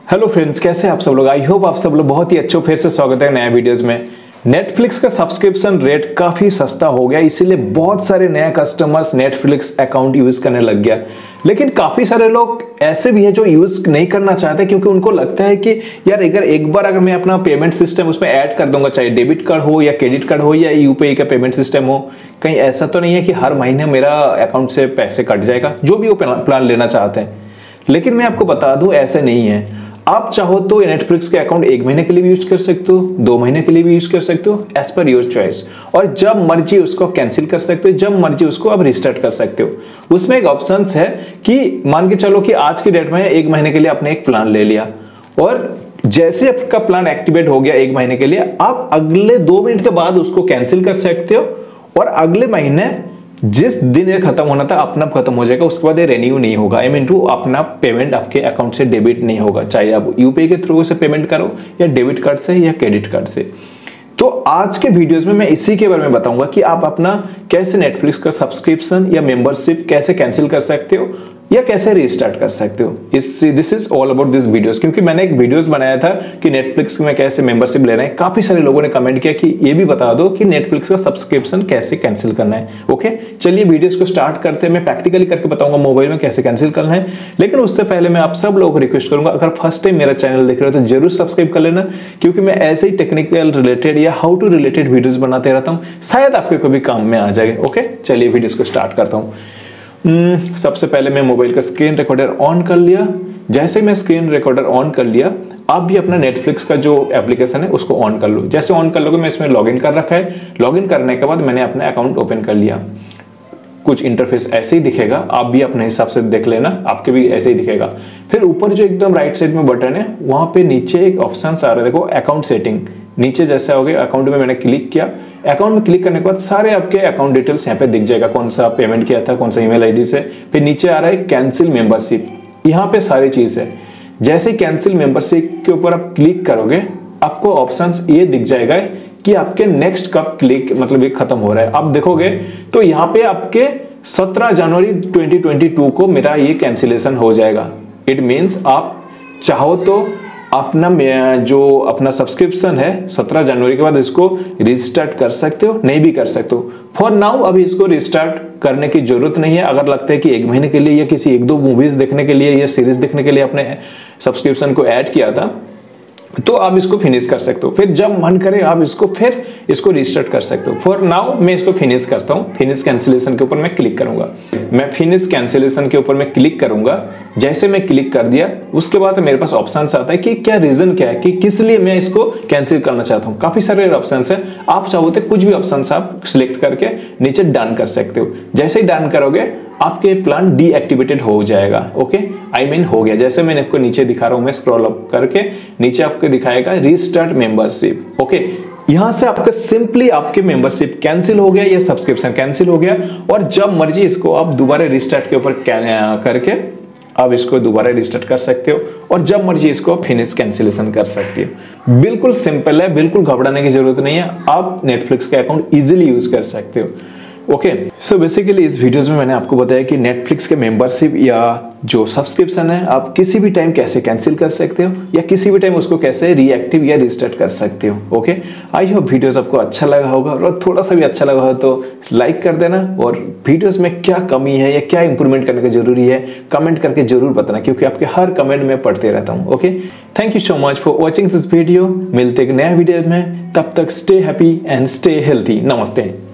Hello friends, कैसे हैं आप सब लोग। आई होप आप सब लोग बहुत ही अच्छे हो। फिर से स्वागत है नया वीडियोस में। नेटफ्लिक्स का सब्सक्रिप्शन रेट काफी सस्ता हो गया, इसीलिए बहुत सारे नए कस्टमर्स नेटफ्लिक्स अकाउंट यूज करने लग गया। लेकिन काफी सारे लोग ऐसे भी है जो यूज नहीं करना चाहते, क्योंकि उनको लगता है कि यार एक बार अगर मैं अपना पेमेंट सिस्टम उसमें ऐड कर दूंगा, चाहे डेबिट कार्ड हो या क्रेडिट कार्ड हो या यूपीआई का पेमेंट सिस्टम हो, कहीं ऐसा तो नहीं है कि हर महीने मेरा अकाउंट से पैसे कट जाएगा, जो भी वो प्लान लेना चाहते हैं। लेकिन मैं आपको बता दूं, ऐसे नहीं है। आप चाहो तो नेटफ्लिक्स के अकाउंट 1 महीने के लिए भी यूज कर सकते हो, 2 महीने के लिए भी यूज कर सकते हो, एज पर योर चॉइस। और जब मर्जी उसको कैंसिल कर सकते हो, जब मर्जी उसको आप रिस्टार्ट कर सकते हो। उसमें एक ऑप्शन है कि मान के चलो कि आज की डेट में 1 महीने के लिए आपने एक प्लान ले लिया, और जैसे आपका प्लान एक्टिवेट हो गया 1 महीने के लिए, आप अगले 2 मिनट के बाद उसको कैंसिल कर सकते हो, और अगले महीने जिस दिन ये खत्म होना था अपना खत्म हो जाएगा। उसके बाद ये रेन्यू नहीं होगा, आई मीन टू अपना पेमेंट आपके अकाउंट से डेबिट नहीं होगा, चाहे आप यूपीआई के थ्रू से पेमेंट करो या डेबिट कार्ड से या क्रेडिट कार्ड से। तो आज के वीडियोस में मैं इसी के बारे में बताऊंगा कि आप अपना कैसे नेटफ्लिक्स का सब्सक्रिप्शन या मेंबरशिप कैसे कैंसिल कर सकते हो या कैसे रीस्टार्ट कर सकते हो। This is all about this videos, क्योंकि मैंने एक वीडियोस बनाया था कि नेटफ्लिक्स में कैसे मेंबरशिप लेना है। काफी सारे लोगों ने कमेंट किया कि ये भी बता दो कि नेटफ्लिक्स का सब्सक्रिप्शन कैसे कैंसिल करना है। ओके, चलिए वीडियोस को स्टार्ट करते हैं। मैं प्रैक्टिकली करके बताऊंगा मोबाइल में कैसे कैंसिल करना है। लेकिन उससे पहले मैं आप सब लोगों को रिक्वेस्ट करूंगा, अगर फर्स्ट टाइम मेरा चैनल देख रहे हो तो जरूर सब्सक्राइब कर लेना, क्योंकि मैं ऐसे ही टेक्निकल रिलेटेड या हाउ टू रिलेटेड वीडियोस बनाते रहता हूँ, शायद आपके कभी काम में आ जाएगा। ओके, चलिए वीडियोस को स्टार्ट करता हूँ। सबसे पहले मैं मोबाइल का स्क्रीन रिकॉर्डर ऑन कर लिया। जैसे मैं स्क्रीन रिकॉर्डर ऑन कर लिया, आप भी अपना नेटफ्लिक्स का जो एप्लीकेशन है उसको ऑन कर लो। जैसे ऑन कर लोगे, मैं इसमें लॉगिन कर रखा है। लॉगिन करने के बाद मैंने अपना अकाउंट ओपन कर लिया। कुछ इंटरफेस ऐसे ही दिखेगा, आप भी अपने हिसाब से देख लेना, आपके भी ऐसे ही दिखेगा। फिर ऊपर जो एकदम राइट साइड में बटन है, वहां पे नीचे एक ऑप्शन आ रहा है, देखो अकाउंट सेटिंग। नीचे जैसे हो गया अकाउंट में मैंने क्लिक किया। अकाउंट में क्लिक करने के बाद सारे आपके अकाउंट डिटेल्स यहाँ पे दिख जाएगा, कौन सा पेमेंट किया था, कौन सा ईमेल आईडी से। फिर नीचे आ रहा है कैंसिल मेंबरशिप, यहाँ पे सारी चीज है। जैसे कैंसिल मेंबरशिप के ऊपर आप क्लिक करोगे, आपको ऑप्शंस ये दिख जाएगा कि आपके नेक्स्ट कब क्लिक मतलब ये खत्म हो रहा है। आप देखोगे तो यहाँ पे आपके 17 जनवरी 2022 को मेरा ये कैंसिलेशन हो जाएगा। इट मीन्स आप चाहो तो अपना जो अपना सब्सक्रिप्शन है 17 जनवरी के बाद इसको रिस्टार्ट कर सकते हो, नहीं भी कर सकते हो। फॉर नाउ अभी इसको रिस्टार्ट करने की जरूरत नहीं है। अगर लगता है कि 1 महीने के लिए या किसी 1-2 मूवीज देखने के लिए या सीरीज देखने के लिए अपने सब्सक्रिप्शन को ऐड किया था, तो आप इसको फिनिश कर सकते हो। फिर जब मन करे आप इसको रिस्टार्ट कर सकते हो। फॉर नाउ मैं इसको फिनिश करता हूँ। फिनिश कैंसिलेशन के ऊपर मैं क्लिक करूंगा। मैं फिनिश कैंसिलेशन के ऊपर मैं क्लिक करूंगा। जैसे मैं क्लिक कर दिया, उसके बाद मेरे पास ऑप्शन आता है कि क्या रीजन क्या है, कि किस लिए मैं इसको कैंसिल करना चाहता हूँ। काफी सारे ऑप्शन है, आप चाहो तो कुछ भी ऑप्शन आप सिलेक्ट करके नीचे डन कर सकते हो। जैसे ही डन करोगे, आपके प्लान डीएक्टिवेटेड हो जाएगा। ओके, आई मीन हो गया। जैसे मैंने आपको नीचे दिखा रहा हूं, मैं स्क्रॉल अप करके नीचे आपको दिखाएगा रिस्टार्ट मेंबरशिप। ओके, यहां से आपका सिंपली आपके मेंबरशिप कैंसिल हो गया या सब्सक्रिप्शन कैंसिल हो गया। और जब मर्जी इसको आप दोबारा रिस्टार्ट के ऊपर करके आप इसको दोबारा रिस्टार्ट कर सकते हो, और जब मर्जी इसको फिनिश कैंसिलेशन कर सकते हो। बिल्कुल सिंपल है, बिल्कुल घबराने की जरूरत नहीं है। आप नेटफ्लिक्स का अकाउंट इजीली यूज कर सकते हो। ओके, सो बेसिकली इस वीडियोस में मैंने आपको बताया कि नेटफ्लिक्स के मेंबरशिप या जो सब्सक्रिप्शन है आप किसी भी टाइम कैसे कैंसिल कर सकते हो, या किसी भी टाइम उसको कैसे रीएक्टिव या रिस्टार्ट कर सकते हो। ओके, आई होप वीडियोस आपको अच्छा लगा होगा, और थोड़ा सा भी अच्छा लगा हो तो लाइक कर देना। और वीडियोस में क्या कमी है या क्या इंप्रूवमेंट करने की जरूरी है, कमेंट करके जरूर बताना, क्योंकि आपके हर कमेंट में पढ़ते रहता हूँ। Okay, thank you so much for watching this video. मिलते एक नया वीडियो में, तब तक stay happy and stay healthy. नमस्ते।